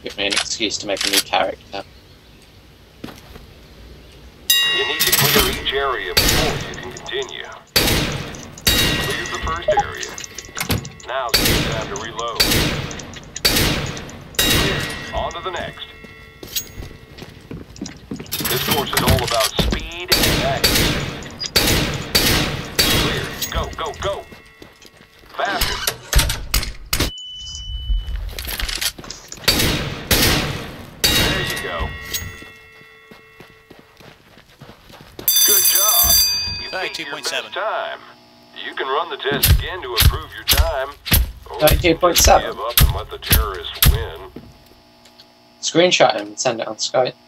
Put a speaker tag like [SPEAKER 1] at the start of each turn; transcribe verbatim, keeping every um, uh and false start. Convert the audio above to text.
[SPEAKER 1] give me an excuse to make a new character.
[SPEAKER 2] You need to clear each area before you can continue. Clear the first area. Now's a good time to reload. Clear. On to the next. This course is all about speed and accuracy. Clear. Go, go, go. Faster. There you go. Good job. You beat your best time. You can run the test again to improve your time. Or
[SPEAKER 1] thirty-two point seven.
[SPEAKER 2] Give up and let the terrorists win.
[SPEAKER 1] Screenshot him and send it on Skype.